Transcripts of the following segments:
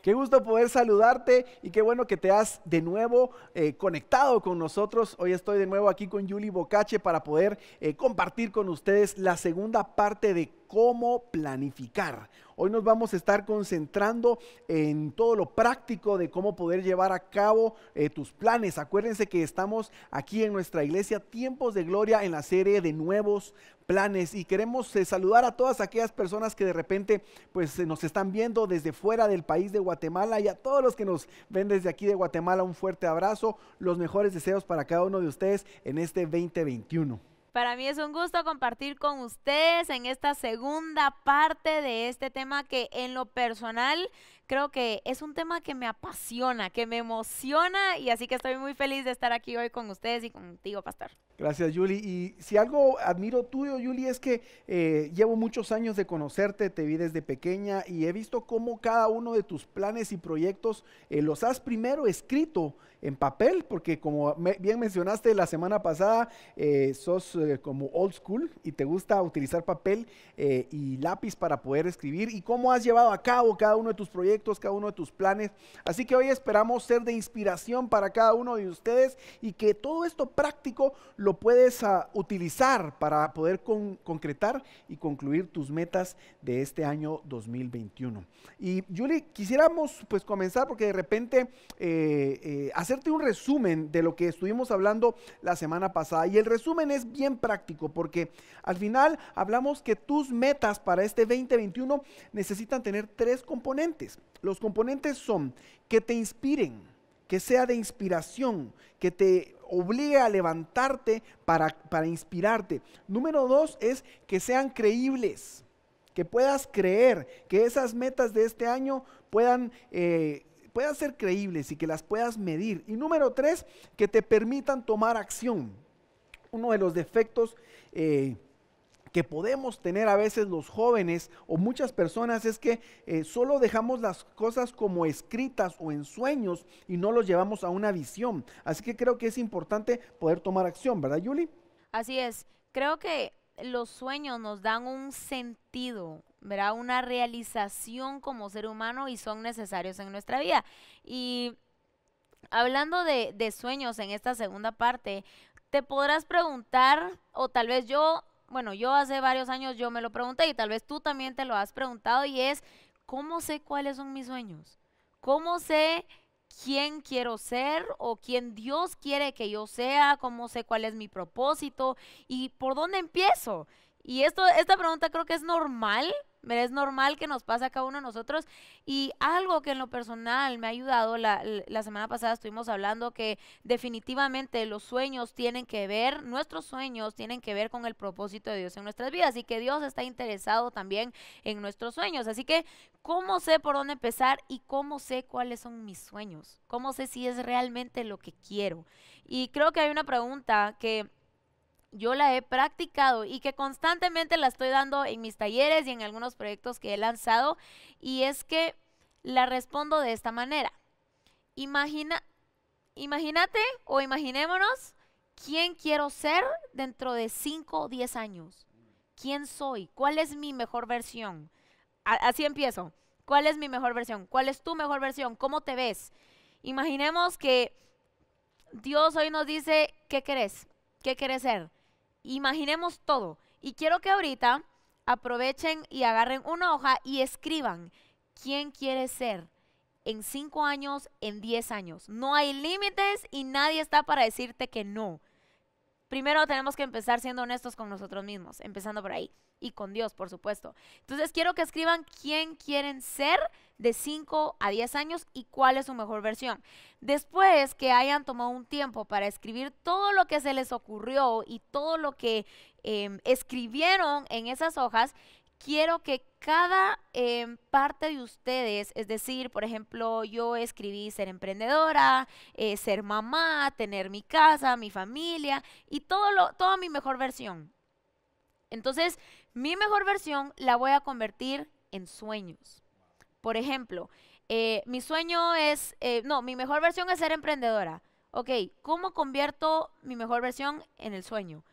Qué gusto poder saludarte y qué bueno que te has de nuevo conectado con nosotros. Hoy estoy de nuevo aquí con Julie Bocache para poder compartir con ustedes la segunda parte de cómo planificar. Hoy nos vamos a estar concentrando en todo lo práctico de cómo poder llevar a cabo tus planes. Acuérdense que estamos aquí en nuestra iglesia Tiempos de Gloria en la serie de nuevos planes y queremos saludar a todas aquellas personas que de repente pues nos están viendo desde fuera del país de Guatemala, y a todos los que nos ven desde aquí de Guatemala un fuerte abrazo, los mejores deseos para cada uno de ustedes en este 2021. Para mí es un gusto compartir con ustedes en esta segunda parte de este tema que en lo personal creo que es un tema que me apasiona, que me emociona, y así que estoy muy feliz de estar aquí hoy con ustedes y contigo, pastor. Gracias, Julie. Y si algo admiro tuyo, Julie, es que llevo muchos años de conocerte, te vi desde pequeña y he visto cómo cada uno de tus planes y proyectos los has primero escrito en papel, porque como bien mencionaste la semana pasada, sos como old school y te gusta utilizar papel y lápiz para poder escribir, y cómo has llevado a cabo cada uno de tus proyectos, cada uno de tus planes. Así que hoy esperamos ser de inspiración para cada uno de ustedes y que todo esto práctico lo puedes utilizar para poder concretar y concluir tus metas de este año 2021. Y Julie, quisiéramos pues comenzar porque de repente hacerte un resumen de lo que estuvimos hablando la semana pasada, y el resumen es bien práctico porque al final hablamos que tus metas para este 2021 necesitan tener tres componentes. Los componentes son que te inspiren, que sea de inspiración, que te obligue a levantarte para inspirarte. Número 2 es que sean creíbles, que puedas creer, que esas metas de este año puedan ser creíbles y que las puedas medir. Y número 3, que te permitan tomar acción. Uno de los defectos que podemos tener a veces los jóvenes o muchas personas es que solo dejamos las cosas como escritas o en sueños y no los llevamos a una visión. Así que creo que es importante poder tomar acción, ¿verdad, Julie? Así es, creo que los sueños nos dan un sentido, ¿verdad? Una realización como ser humano y son necesarios en nuestra vida. Y hablando de sueños en esta segunda parte, te podrás preguntar, o tal vez yo hace varios años yo me lo pregunté y tal vez tú también te lo has preguntado, y es, ¿cómo sé cuáles son mis sueños? ¿Cómo sé quién quiero ser o quién Dios quiere que yo sea? ¿Cómo sé cuál es mi propósito y por dónde empiezo? Y esta pregunta creo que es normal. Es normal que nos pase a cada uno de nosotros, y algo que en lo personal me ha ayudado, la semana pasada estuvimos hablando que definitivamente los sueños tienen que ver, nuestros sueños tienen que ver con el propósito de Dios en nuestras vidas, y que Dios está interesado también en nuestros sueños. Así que, ¿cómo sé por dónde empezar y cómo sé cuáles son mis sueños? ¿Cómo sé si es realmente lo que quiero? Y creo que hay una pregunta que yo la he practicado y que constantemente la estoy dando en mis talleres y en algunos proyectos que he lanzado, y es que la respondo de esta manera. Imagínate o imaginémonos quién quiero ser dentro de 5 o 10 años. ¿Quién soy? ¿Cuál es mi mejor versión? Así empiezo. ¿Cuál es mi mejor versión? ¿Cuál es tu mejor versión? ¿Cómo te ves? Imaginemos que Dios hoy nos dice, ¿qué querés? ¿Qué querés ser? Imaginemos todo. Y quiero que ahorita aprovechen y agarren una hoja y escriban quién quiere ser en 5 años, en 10 años. No hay límites y nadie está para decirte que no. Primero tenemos que empezar siendo honestos con nosotros mismos, empezando por ahí. Y con Dios, por supuesto. Entonces quiero que escriban quién quieren ser de 5 a 10 años y cuál es su mejor versión. Después que hayan tomado un tiempo para escribir todo lo que se les ocurrió y todo lo que escribieron en esas hojas, quiero que cada parte de ustedes, es decir, por ejemplo, yo escribí ser emprendedora, ser mamá, tener mi casa, mi familia y toda mi mejor versión. Entonces, mi mejor versión la voy a convertir en sueños. Por ejemplo, mi sueño es, no, mi mejor versión es ser emprendedora. Ok, ¿cómo convierto mi mejor versión en el sueño?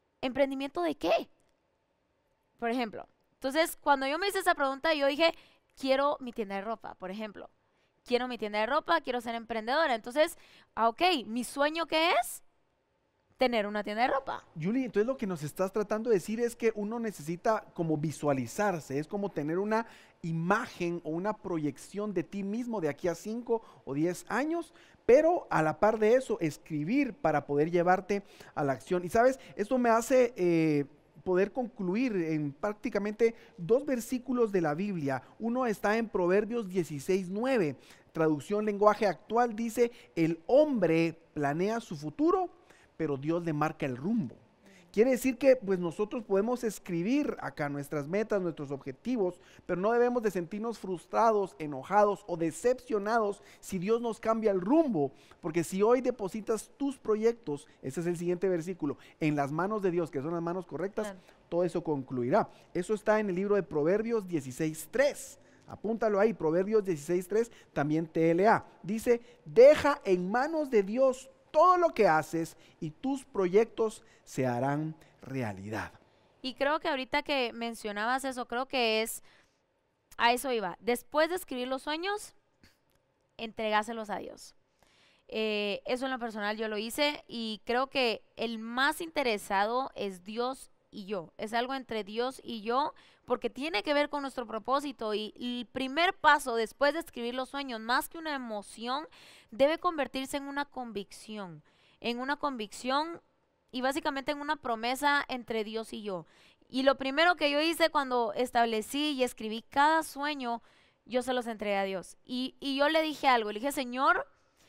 ¿Emprendimiento de qué? Por ejemplo. Entonces, cuando yo me hice esa pregunta, yo dije, quiero mi tienda de ropa, por ejemplo. Quiero mi tienda de ropa, quiero ser emprendedora. Entonces, ok, ¿mi sueño qué es? Tener una tienda de ropa. Julie, entonces lo que nos estás tratando de decir es que uno necesita como visualizarse, es como tener una imagen o una proyección de ti mismo de aquí a 5 o 10 años, pero a la par de eso, escribir para poder llevarte a la acción. Y sabes, esto me hace poder concluir en prácticamente 2 versículos de la Biblia. Uno está en Proverbios 16:9, traducción lenguaje actual, dice: el hombre planea su futuro, pero Dios le marca el rumbo. Quiere decir que pues nosotros podemos escribir acá nuestras metas, nuestros objetivos, pero no debemos de sentirnos frustrados, enojados o decepcionados si Dios nos cambia el rumbo, porque si hoy depositas tus proyectos, ese es el siguiente versículo, en las manos de Dios, que son las manos correctas, Claro. todo eso concluirá. Eso está en el libro de Proverbios 16:3. Apúntalo ahí, Proverbios 16:3, también TLA. Dice: deja en manos de Dios todo lo que haces y tus proyectos se harán realidad. Y creo que ahorita que mencionabas eso, creo que a eso iba. Después de escribir los sueños, entregáselos a Dios. Eso en lo personal yo lo hice y creo que el más interesado es Dios y yo. Es algo entre Dios y yo porque tiene que ver con nuestro propósito y el primer paso después de escribir los sueños, más que una emoción, debe convertirse en una convicción. En una convicción y básicamente en una promesa entre Dios y yo. Y lo primero que yo hice cuando establecí y escribí cada sueño, yo se los entregué a Dios. Y yo le dije algo, le dije: Señor,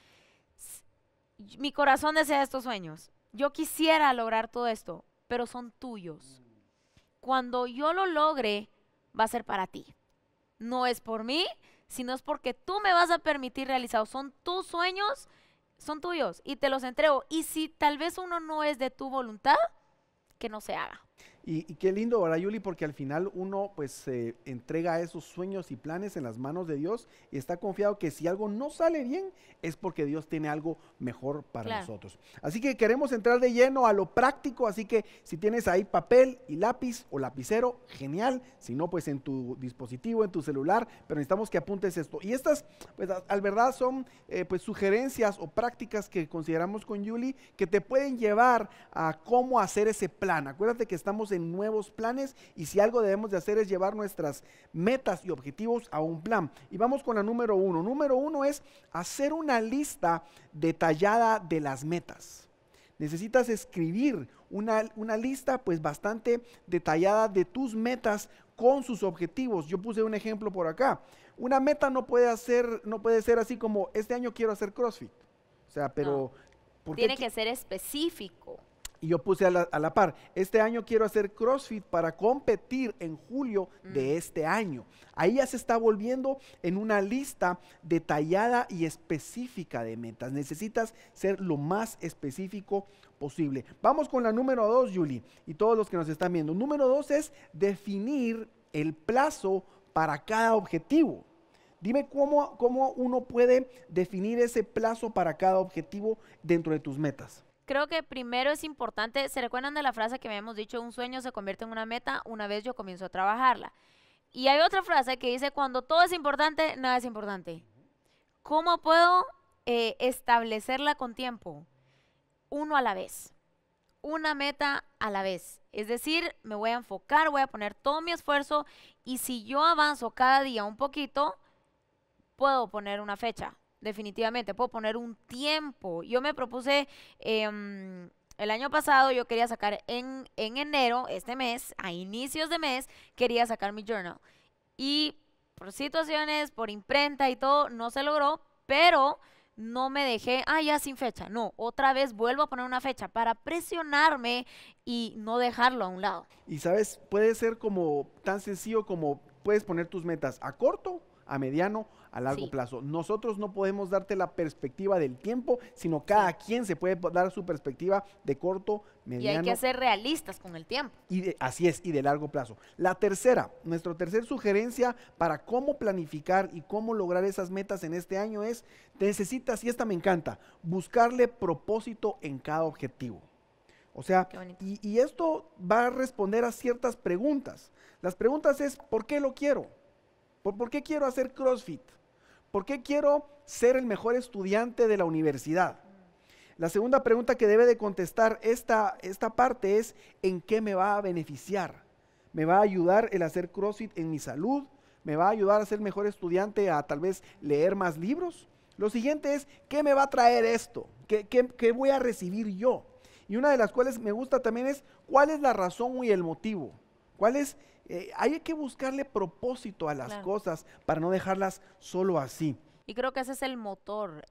mi corazón desea estos sueños. Yo quisiera lograr todo esto, pero son tuyos. Cuando yo lo logre, va a ser para ti. No es por mí, sino es porque tú me vas a permitir realizarlos. Son tus sueños, son tuyos y te los entrego. Y si tal vez uno no es de tu voluntad, que no se haga. Y qué lindo, ¿verdad, Yuli? Porque al final uno pues entrega esos sueños y planes en las manos de Dios y está confiado que si algo no sale bien es porque Dios tiene algo mejor para Claro. nosotros. Así que queremos entrar de lleno a lo práctico, así que si tienes ahí papel y lápiz o lapicero, genial. Si no, pues en tu dispositivo, en tu celular, pero necesitamos que apuntes esto. Y estas, pues al verdad son pues sugerencias o prácticas que consideramos con Yuli que te pueden llevar a cómo hacer ese plan. Acuérdate que estamos en nuevos planes y si algo debemos de hacer es llevar nuestras metas y objetivos a un plan. Y vamos con la número 1. Número 1 es hacer una lista detallada de las metas. Necesitas escribir una lista pues bastante detallada de tus metas con sus objetivos. Yo puse un ejemplo por acá. Una meta no puede ser así como: este año quiero hacer CrossFit. O sea, pero ¿por qué Tiene que ser específico. Y yo puse a la par: este año quiero hacer CrossFit para competir en julio de este año. Ahí ya se está volviendo en una lista detallada y específica de metas. Necesitas ser lo más específico posible. Vamos con la número 2, Julie, y todos los que nos están viendo. Número 2 es definir el plazo para cada objetivo. Dime cómo uno puede definir ese plazo para cada objetivo dentro de tus metas. Creo que primero es importante, ¿se recuerdan de la frase que habíamos dicho? Un sueño se convierte en una meta una vez yo comienzo a trabajarla. Y hay otra frase que dice: cuando todo es importante, nada es importante. ¿Cómo puedo establecerla con tiempo? Uno a la vez. Una meta a la vez. Es decir, me voy a enfocar, voy a poner todo mi esfuerzo y si yo avanzo cada día un poquito, puedo poner una fecha. Definitivamente, puedo poner un tiempo. Yo me propuse el año pasado, yo quería sacar en enero, este mes, a inicios de mes, quería sacar mi journal. Y por situaciones, por imprenta y todo, no se logró, pero no me dejé, ya sin fecha. No, otra vez vuelvo a poner una fecha para presionarme y no dejarlo a un lado. Y sabes, puede ser como tan sencillo como puedes poner tus metas a corto, a mediano, a largo plazo. Nosotros no podemos darte la perspectiva del tiempo, sino cada quien se puede dar su perspectiva de corto, mediano. Y hay que ser realistas con el tiempo. Así es, y de largo plazo. Nuestra tercera sugerencia para cómo planificar y cómo lograr esas metas en este año es: necesitas, y esta me encanta, buscarle propósito en cada objetivo. O sea, y esto va a responder a ciertas preguntas. Las preguntas es: ¿por qué lo quiero? ¿Por qué quiero hacer CrossFit? ¿Por qué quiero ser el mejor estudiante de la universidad? La segunda pregunta que debe de contestar esta parte es: ¿en qué me va a beneficiar? ¿Me va a ayudar el hacer CrossFit en mi salud? ¿Me va a ayudar a ser mejor estudiante, a tal vez leer más libros? Lo siguiente es: ¿qué me va a traer esto? ¿Qué voy a recibir yo? Y una de las cuales me gusta también es: ¿cuál es la razón y el motivo? Hay que buscarle propósito a las Claro. cosas para no dejarlas solo así. Y creo que ese es el motor,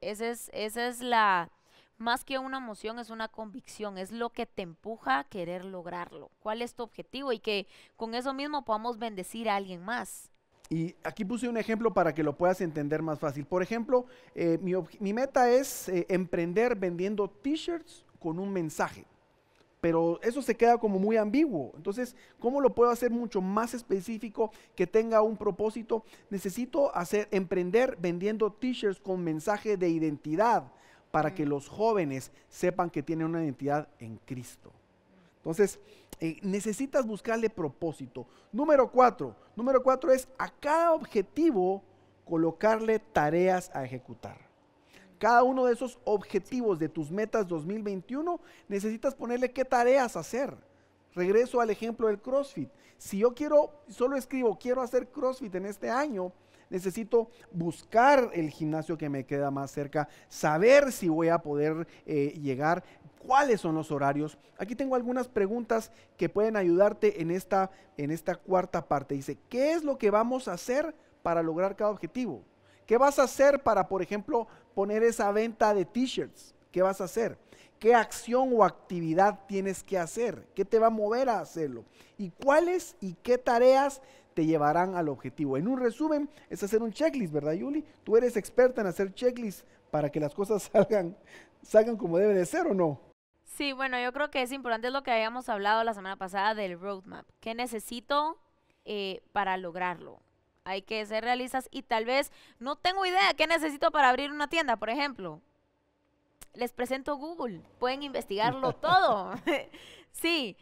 más que una emoción, es una convicción, es lo que te empuja a querer lograrlo. ¿Cuál es tu objetivo? Y que con eso mismo podamos bendecir a alguien más. Y aquí puse un ejemplo para que lo puedas entender más fácil. Por ejemplo, mi meta es emprender vendiendo t-shirts con un mensaje. Pero eso se queda como muy ambiguo. Entonces, ¿cómo lo puedo hacer mucho más específico, que tenga un propósito? Necesito emprender vendiendo t-shirts con mensaje de identidad para que los jóvenes sepan que tienen una identidad en Cristo. Entonces, necesitas buscarle propósito. Número cuatro es a cada objetivo colocarle tareas a ejecutar. Cada uno de esos objetivos de tus metas 2021, necesitas ponerle qué tareas hacer. Regreso al ejemplo del CrossFit. Si yo solo escribo, quiero hacer CrossFit en este año, necesito buscar el gimnasio que me queda más cerca, saber si voy a poder llegar, cuáles son los horarios. Aquí tengo algunas preguntas que pueden ayudarte en esta cuarta parte. Dice: ¿qué es lo que vamos a hacer para lograr cada objetivo? ¿Qué vas a hacer para, por ejemplo, poner esa venta de t-shirts? ¿Qué vas a hacer? ¿Qué acción o actividad tienes que hacer? ¿Qué te va a mover a hacerlo? ¿Y cuáles y qué tareas te llevarán al objetivo? En un resumen, es hacer un checklist, ¿verdad, Yuli? Tú eres experta en hacer checklists para que las cosas salgan como debe de ser, ¿o no? Sí, bueno, yo creo que es importante, es lo que habíamos hablado la semana pasada del roadmap. ¿Qué necesito para lograrlo? Hay que ser realistas y tal vez no tengo idea qué necesito para abrir una tienda, por ejemplo. Les presento Google, pueden investigarlo todo. Sí,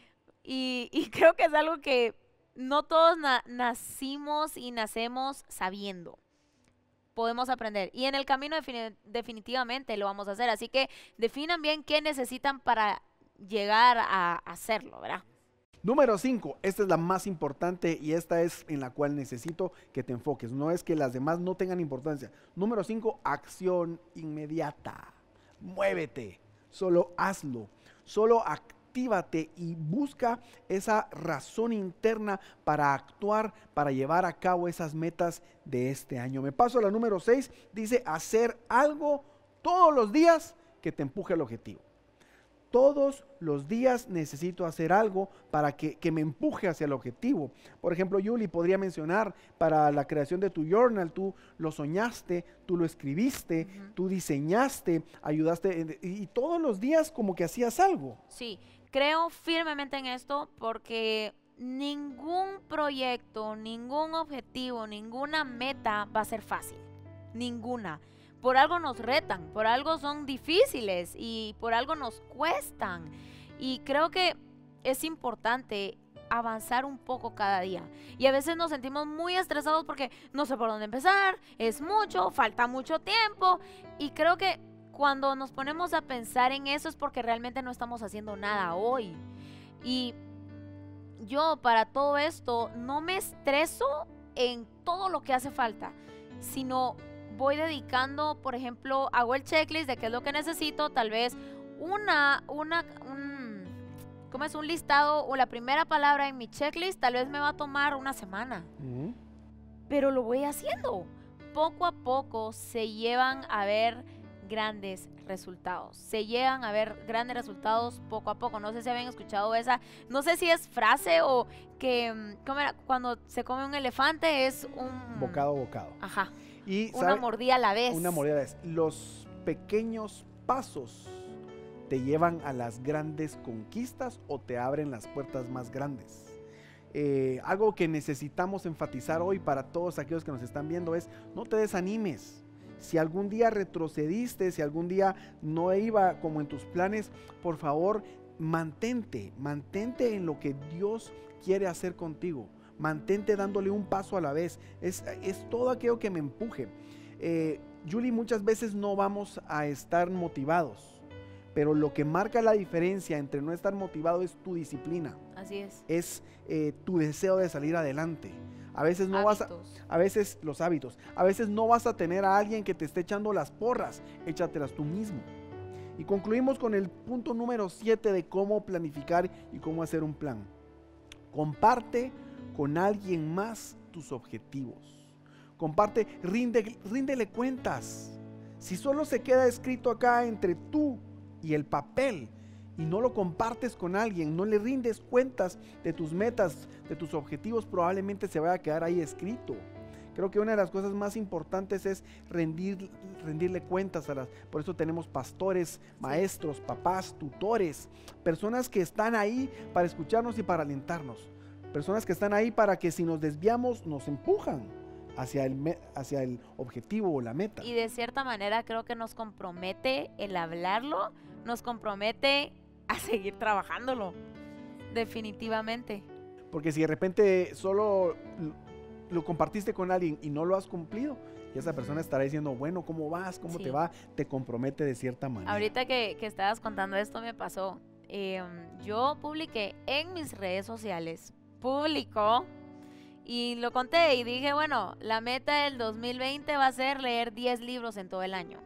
y creo que es algo que no todos nacimos y nacemos sabiendo. Podemos aprender y en el camino definitivamente lo vamos a hacer. Así que definan bien qué necesitan para llegar a hacerlo, ¿verdad? Número 5, esta es la más importante y esta es en la cual necesito que te enfoques. No es que las demás no tengan importancia. Número 5, acción inmediata. Muévete, solo hazlo, solo actívate y busca esa razón interna para actuar, para llevar a cabo esas metas de este año. Me paso a la número 6, dice: hacer algo todos los días que te empuje al objetivo. Todos los días necesito hacer algo para que me empuje hacia el objetivo. Por ejemplo, Yuli podría mencionar para la creación de tu journal: tú lo soñaste, tú lo escribiste, tú diseñaste, ayudaste y todos los días como que hacías algo. Sí, creo firmemente en esto porque ningún proyecto, ningún objetivo, ninguna meta va a ser fácil. Ninguna. Por algo nos retan, por algo son difíciles y por algo nos cuestan. Y creo que es importante avanzar un poco cada día. Y a veces nos sentimos muy estresados porque no sé por dónde empezar, es mucho, falta mucho tiempo. Y creo que cuando nos ponemos a pensar en eso es porque realmente no estamos haciendo nada hoy. Y yo para todo esto no me estreso en todo lo que hace falta, sino voy dedicando, por ejemplo, hago el checklist de qué es lo que necesito, tal vez ¿cómo es? Un listado o la primera palabra en mi checklist, tal vez me va a tomar una semana, pero lo voy haciendo. Poco a poco se llevan a ver grandes resultados, poco a poco. No sé si habían escuchado esa, no sé si es frase o que, ¿cómo era? Cuando se come un elefante es un... Bocado a bocado. Ajá. Y, una mordida a la vez. Una mordida a la vez. Los pequeños pasos te llevan a las grandes conquistas o te abren las puertas más grandes. Algo que necesitamos enfatizar hoy para todos aquellos que nos están viendo es: no te desanimes. Si algún día retrocediste, si algún día no iba como en tus planes, por favor, mantente en lo que Dios quiere hacer contigo. Mantente dándole un paso a la vez. Es todo aquello que me empuje. Julie, muchas veces no vamos a estar motivados, pero lo que marca la diferencia entre no estar motivado es tu disciplina. Así es. Es tu deseo de salir adelante. A veces no los hábitos. A veces no vas a tener a alguien que te esté echando las porras. Échatelas tú mismo. Y concluimos con el punto número 7 de cómo planificar y cómo hacer un plan. Comparte con alguien más tus objetivos. Comparte, ríndele cuentas. Si solo se queda escrito acá entre tú y el papel y no lo compartes con alguien, no le rindes cuentas de tus metas, de tus objetivos, probablemente se vaya a quedar ahí escrito. Creo que una de las cosas más importantes es rendirle cuentas por eso tenemos pastores, maestros, papás, tutores, personas que están ahí para escucharnos y para alentarnos, personas que están ahí para que si nos desviamos nos empujan hacia el objetivo o la meta. Y de cierta manera creo que nos compromete el hablarlo, nos compromete a seguir trabajándolo, definitivamente. Porque si de repente solo lo compartiste con alguien y no lo has cumplido, y esa persona estará diciendo, bueno, ¿cómo vas? ¿Cómo te va? Te compromete de cierta manera. Ahorita que estabas contando esto me pasó. Yo publiqué en mis redes sociales, y lo conté y dije, bueno, la meta del 2020 va a ser leer 10 libros en todo el año.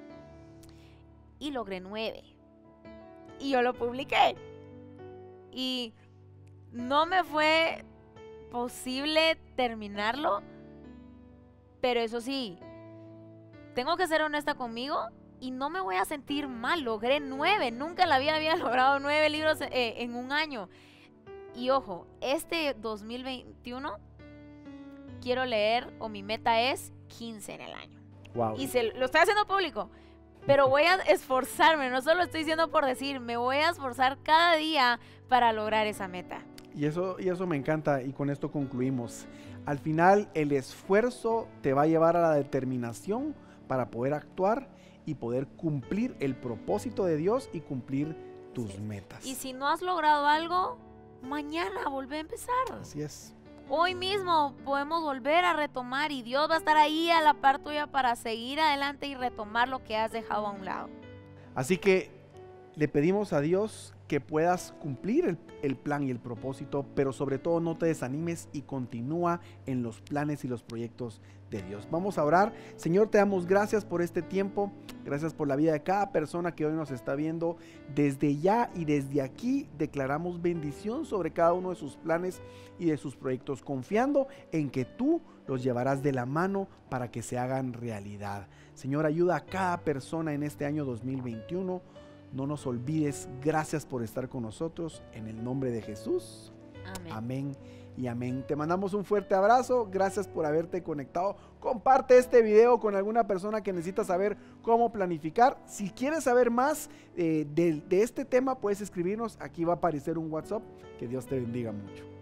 Y logré 9. Y yo lo publiqué. Y no me fue posible terminarlo, pero eso sí, tengo que ser honesta conmigo y no me voy a sentir mal. Logré 9, nunca en la vida había logrado 9 libros en un año. Y ojo, este 2021 quiero leer, o mi meta es 15 en el año. Wow. Y lo estoy haciendo público, pero voy a esforzarme, no solo estoy diciendo por decir, me voy a esforzar cada día para lograr esa meta. Y eso me encanta, y con esto concluimos. Al final, el esfuerzo te va a llevar a la determinación para poder actuar y poder cumplir el propósito de Dios y cumplir tus metas. Y si no has logrado algo, mañana volvé a empezar. Así es. Hoy mismo podemos volver a retomar y Dios va a estar ahí a la par tuya para seguir adelante y retomar lo que has dejado a un lado. Así que le pedimos a Dios que puedas cumplir el plan y el propósito, pero sobre todo no te desanimes y continúa en los planes y los proyectos de Dios. Vamos a orar. Señor, te damos gracias por este tiempo, gracias por la vida de cada persona que hoy nos está viendo. Desde ya y desde aquí declaramos bendición sobre cada uno de sus planes y de sus proyectos, confiando en que tú los llevarás de la mano para que se hagan realidad. Señor, ayuda a cada persona en este año 2021. No nos olvides, gracias por estar con nosotros, en el nombre de Jesús. Amén. Amén y amén. Te mandamos un fuerte abrazo, gracias por haberte conectado. Comparte este video con alguna persona que necesita saber cómo planificar. Si quieres saber más de este tema, puedes escribirnos, aquí va a aparecer un WhatsApp. Que Dios te bendiga mucho.